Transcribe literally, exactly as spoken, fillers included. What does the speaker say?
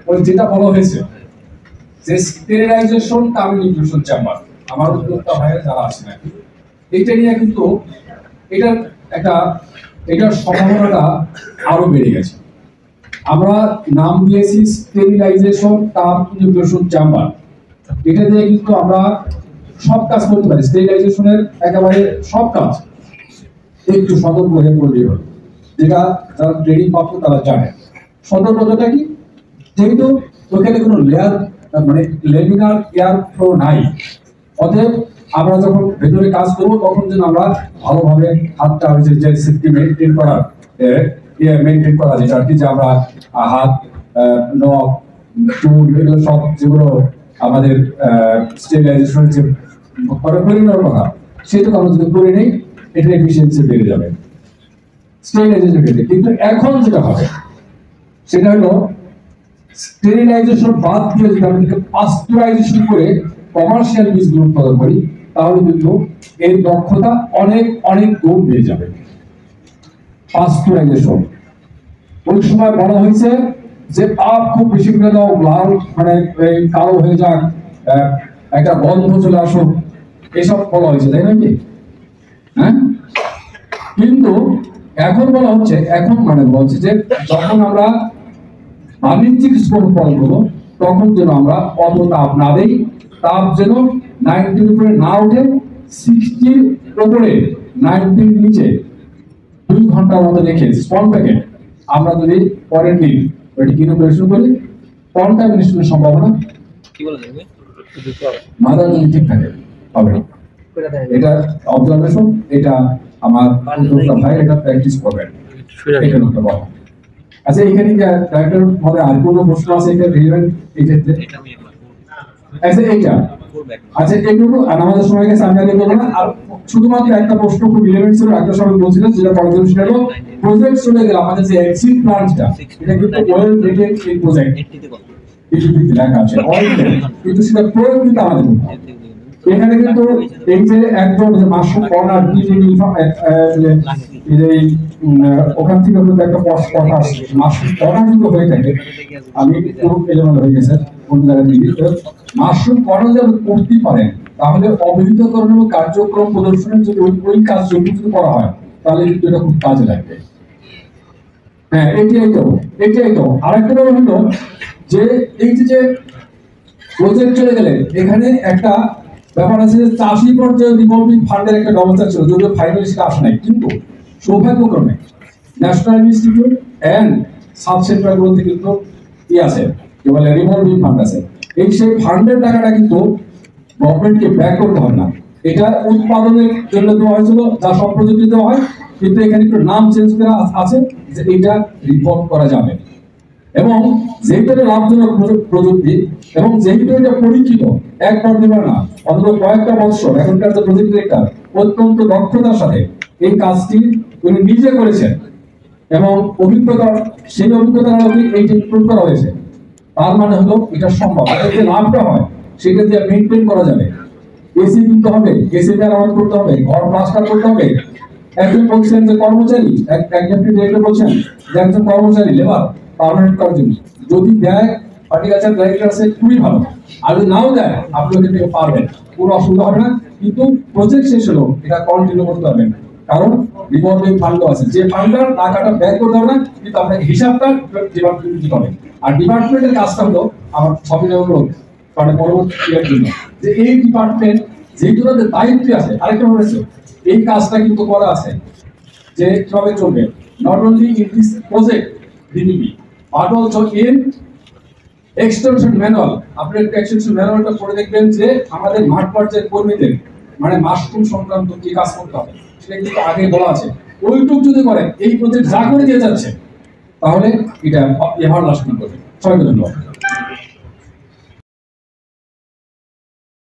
ওই যেটা বলা হয়েছে যে স্টেরিলাইজেশন কাম নিউট্রিশন চেম্বার, আমার উদ্যোক্তা ভাইয়ের যারা আছে নাকি এইটা নিয়ে কিন্তু এটার একটা এটার সম্ভাবনাটা আরো বেড়ে গেছে। আমরা নাম দিয়েছি স্টেরিলাইজেশন কাম নিউট্রিশন চেম্বার। এটা দিয়ে কিন্তু আমরা সব কাজ করতে পারি, স্টেরিলাইজেশনের একেবারে সব কাজ। একটু সতর্ক হয়ে পড়লেই হলো, যেটা যারা ট্রেনিং প্রাপ্ত তারা জানে। সতর্কতাটা কি? যেহেতু ওখানে কোনো লেয়ার মানে লেমিনার এয়ার ফ্লো নাই, অতএব আমরা যখন ভেতরে কাজ করবো তখন যেন আমরা ভালোভাবে হাতটা হয়েছে যে সেফটি মেনটেন করার মেনটেন করা যেটা আর কি, যে আমরা হাত নখ চুল এগুলো সব যেগুলো আমাদের স্টেরিলাইজেশনের যে পরিমাণের কথা সেটা আমরা যদি করে নেই এটার এফিসিয়েন্সি বেড়ে যাবে স্টেরিলাইজেশন ক্ষেত্রে। কিন্তু এখন যেটা হবে সেটা হলো স্টেরিলাইজেশন বাদ দিয়ে যদি আমরা পাস্টুরাইজেশন করে কমার্শিয়াল বীজগুলো উৎপাদন করি তাহলে কিন্তু এর দক্ষতা অনেক অনেক গুণ বেড়ে যাবে। পাস্টুরাইজেশন ওই সময় বলা হয়েছে যে তাপ খুব বেশি করে দাও, লাল মানে কালো হয়ে যাক, একটা গন্ধ চলে আসুক, এসব বলা হয়েছে, তাই নাকি? হ্যাঁ, কিন্তু এখন বলা হচ্ছে এখন মানে বলছে যে যখন আমরা বাণিজ্যিক স্কোপ ফল করবো তখন যেন আমরা অত তাপ না দেই, তাপ যেন নাইনটির উপরে না উঠে সিক্সটির উপরে নাইনটির নিচে দুই ঘন্টার মতো রেখে স্পন প্যাকেট আমরা যদি পরের দিন ওইটি ইনোকুলেশন করি কন্টামিনেশনের সম্ভাবনা মাদার যদি ঠিক থাকে হবে না। এটা অবজারভেশন, এটা আমার ভাই এটা প্র্যাকটিস করবেন। এখানে একটা বলা আচ্ছা, এখানে ডাইরেক্টর হবে আর কোনো প্রশ্ন আছে এটা রিলেভেন্ট এই ক্ষেত্রে? আচ্ছা এইটা আচ্ছা এইটুকু আর আমাদের সময় গেছে, আমি আগে বলবো না। আর শুধুমাত্র একটা প্রশ্ন খুব রিলেভেন্ট ছিল, একটা সময় বলছিলেন যেটা পরবর্তী সেটা হলো প্রজেক্ট চলে গেল আমাদের যে এক্সিট প্ল্যানটা, এটা কিন্তু ওয়েল রেটেড এই প্রজেক্ট এটিতে লেখা আছে অয়েল, কিন্তু সেটা প্রয়োগ কিন্তু আমাদের এখানে কিন্তু এই যে একদম যে মাশরুম কর্নার এই ওখান থেকে কিন্তু একটা পস্ট কথা আসছে মাশরুম কর্নার যদি হয়ে থাকে, আমি পুরো এলোমেলো হয়ে গেছে কোন জায়গায় দিকে মাশরুম কর্নার যদি করতে পারেন তাহলে অবহিতকরণ এবং কার্যক্রম প্রদর্শনের যদি ওই কাজ যদি করা হয় তাহলে কিন্তু এটা খুব কাজে লাগবে। হ্যাঁ এটাই তো এটাই তো আরেকটা ব্যাপার হলো যে এই যে প্রজেক্ট চলে গেলে এখানে একটা ব্যাপার আছে, চাষি পর্যায়ে রিভলভিং ফান্ডের একটা ব্যবস্থা ছিল, যদিও ফাইনালি সেটা আসে নাই, কিন্তু সৌভাগ্যক্রমে ন্যাশনাল ইনস্টিটিউট অ্যান্ড সাব সেন্টারগুলোতে কিন্তু কি আছে কি বলে রিভলভিং ফান্ড আছে। এই সেই ফান্ডের টাকাটা কিন্তু গভর্নমেন্টকে ব্যাক করতে হবে না, এটা উৎপাদনের জন্য দেওয়া হয়েছিল যা সব প্রযুক্তি দেওয়া হয়, কিন্তু এখানে একটু নাম চেঞ্জ করা আছে যে এটা রিভলভ করা যাবে। এবং যেহেতু এটা লাভজনক প্রযুক্তি এবং যেহেতু এটা পরীক্ষিত একবার দুবার না অন্তত কয়েকটা বছর, এখনকার যে প্রজেক্ট ডিরেক্টর অত্যন্ত দক্ষতার সাথে এই কাজটি উনি নিজে করেছেন এবং অভিজ্ঞতা সেই অভিজ্ঞতার আলোকে এইটা ইমপ্রুভ করা হয়েছে। তার মানে হলো এটা সম্ভব, এর যে লাভটা হয় সেটা দিয়ে মেনটেন করা যাবে। এসি কিনতে হবে, এসি মেরামত করতে হবে, ঘর প্লাস্টার করতে হবে। একজন বলছেন যে কর্মচারী একজন ডিরেক্টর বলছেন যে একজন কর্মচারী লেবার পার্মানেন্ট করার জন্য যদি দেয় হর্টিকালচার ডাইরেক্টর আছে খুবই ভালো, আর যদি নাও দেয় আপনি ওখান থেকে পারবেন, কোনো অসুবিধা হবে না। কিন্তু প্রজেক্ট শেষ হলো এটা কন্টিনিউ করতে পারবেন, কারণ রিভলভিং ফান্ড আছে, যে ফান্ডটার টাকাটা ব্যয় করতে হবে না, কিন্তু আপনাকে হিসাবটা ডিপার্টমেন্ট দিতে হবে। আর ডিপার্টমেন্টের কাজটা হলো আমার সবই অনুরোধ মানে পরবর্তী ক্রিয়ার জন্য যে এই ডিপার্টমেন্ট যেহেতু তাদের দায়িত্বে আছে, আরেকটা হয়েছে এই কাজটা কিন্তু করা আছে যে কিভাবে চলবে, not only in this project DDP but also in extension manual. আপনি একটা এক্সটেনশন ম্যানুয়ালটা পড়ে দেখবেন যে আমাদের মাঠ পর্যায়ের কর্মীদের মানে মাশরুম সংক্রান্ত কি কাজ করতে হবে সেটা কিন্তু আগে বলা আছে। ওইটুক যদি করে এই প্রজেক্ট যা করে দিয়ে যাচ্ছে তাহলে এটা এভার লাস্টিং করবে। সবাইকে ধন্যবাদ।